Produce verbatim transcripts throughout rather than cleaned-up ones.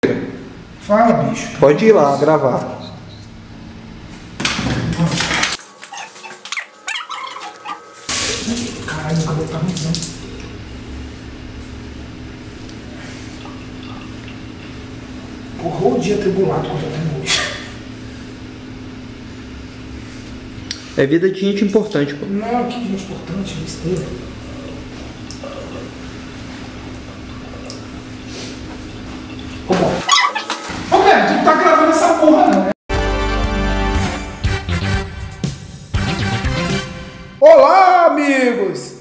Fala, bicho. Pode ir lá gravar. Caralho, o cabelo tá ruim. Porra, o dia tribulado que eu tô tendo hoje. É vida de gente importante, pô. Não, que dia importante, besteira. Ô, bom. Ô, velho, tu não tá gravando essa porra, não, né? Olá, amigos!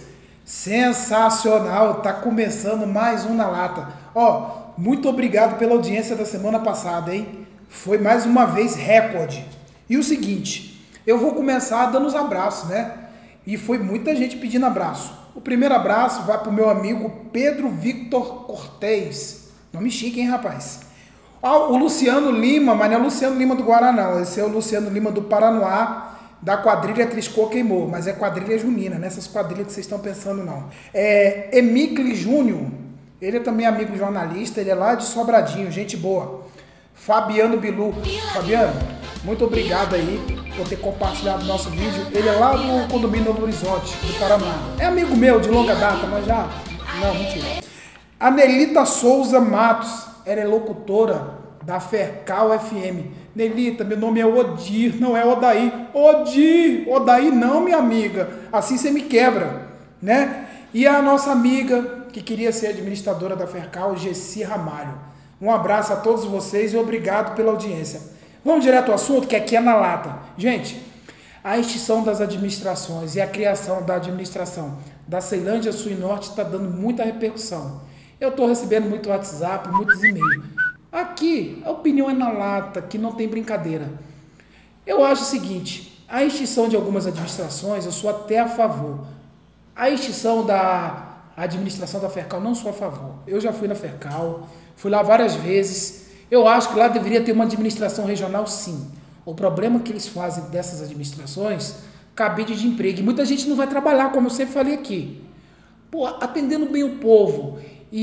Sensacional! Tá começando mais um Na Lata. Ó, muito obrigado pela audiência da semana passada, hein? Foi mais uma vez recorde. E o seguinte, eu vou começar dando os abraços, né? E foi muita gente pedindo abraço. O primeiro abraço vai pro meu amigo Pedro Victor Cortez. Nome chique, hein, rapaz? Ah, o Luciano Lima, mas não é o Luciano Lima do Guará, não. Esse é o Luciano Lima do Paranoá, da quadrilha Triscou Queimou, mas é quadrilha junina, nessas quadrilhas que vocês estão pensando, não. É Emicle Júnior, ele é também amigo jornalista, ele é lá de Sobradinho, gente boa. Fabiano Bilu. Fabiano, muito obrigado aí por ter compartilhado o nosso vídeo. Ele é lá do condomínio Novo Horizonte, do Paraná. É amigo meu de longa data, mas já... Não, mentira. Anelita Souza Matos, ela é locutora da Fercal F M. Nelita, meu nome é Odir, não é Odaí. Odir, Odaí não, minha amiga. Assim você me quebra, né? E a nossa amiga, que queria ser administradora da Fercal, Gessi Ramalho. Um abraço a todos vocês e obrigado pela audiência. Vamos direto ao assunto, que aqui é Na Lata. Gente, a extinção das administrações e a criação da administração da Ceilândia Sul e Norte está dando muita repercussão. Eu estou recebendo muito WhatsApp, muitos e-mails. Aqui, a opinião é na lata, que não tem brincadeira. Eu acho o seguinte, a extinção de algumas administrações, eu sou até a favor. A extinção da administração da Fercal, não sou a favor. Eu já fui na Fercal, fui lá várias vezes. Eu acho que lá deveria ter uma administração regional, sim. O problema que eles fazem dessas administrações, cabide de emprego. E muita gente não vai trabalhar, como eu sempre falei aqui. Pô, atendendo bem o povo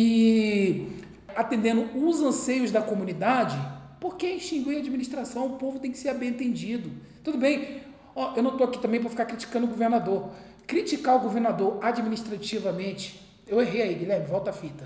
e atendendo os anseios da comunidade, por que extinguir a administração? O povo tem que ser bem entendido. Tudo bem, ó, eu não estou aqui também para ficar criticando o governador. Criticar o governador administrativamente, eu errei aí, Guilherme, volta a fita.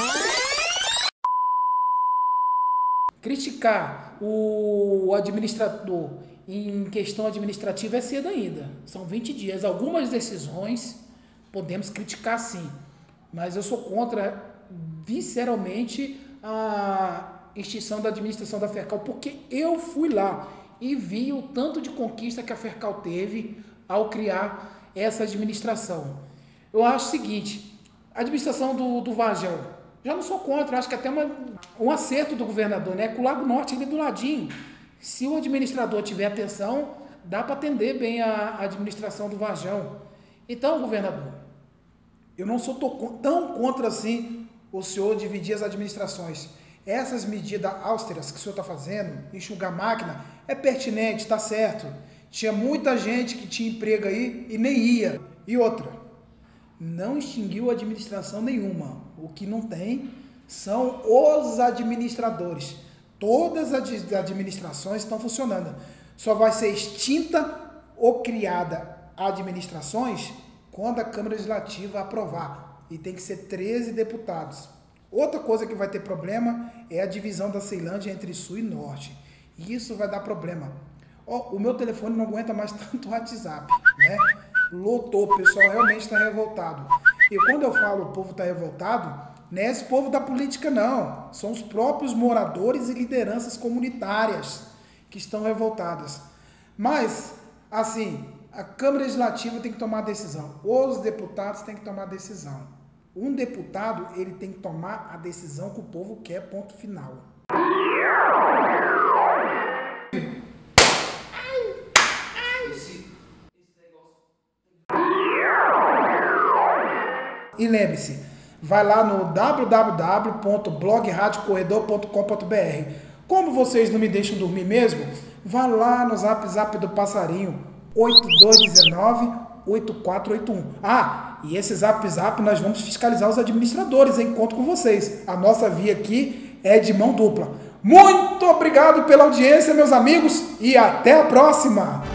Criticar o administrador em questão administrativa é cedo ainda. São vinte dias. Algumas decisões podemos criticar sim, mas eu sou contra visceralmente a extinção da administração da Fercal, porque eu fui lá e vi o tanto de conquista que a Fercal teve ao criar essa administração. Eu acho o seguinte, a administração do, do Varjão, já não sou contra, acho que até uma, um acerto do governador, né? Com o Lago Norte ali do ladinho. Se o administrador tiver atenção, dá para atender bem a, a administração do Varjão. Então, governador, eu não sou tão contra assim o senhor dividir as administrações. Essas medidas austeras que o senhor está fazendo, enxugar a máquina, é pertinente, está certo. Tinha muita gente que tinha emprego aí e nem ia. E outra, não extinguiu administração nenhuma. O que não tem são os administradores. Todas as administrações estão funcionando. Só vai ser extinta ou criada administrações quando a Câmara Legislativa aprovar. E tem que ser treze deputados. Outra coisa que vai ter problema é a divisão da Ceilândia entre Sul e Norte. E isso vai dar problema. Oh, o meu telefone não aguenta mais tanto WhatsApp, né? Lotou, o pessoal realmente está revoltado. E quando eu falo o povo está revoltado, não é esse povo da política não. São os próprios moradores e lideranças comunitárias que estão revoltadas. Mas, assim, a Câmara Legislativa tem que tomar a decisão. Os deputados têm que tomar a decisão. Um deputado, ele tem que tomar a decisão que o povo quer, ponto final. E lembre-se, vai lá no w w w ponto blog rádio corredor ponto com ponto b r. Como vocês não me deixam dormir mesmo, vá lá no zap zap do passarinho, oito dois um nove, oito quatro oito um. Ah, e esse zap zap nós vamos fiscalizar os administradores, em conto com vocês. A nossa via aqui é de mão dupla. Muito obrigado pela audiência, meus amigos, e até a próxima!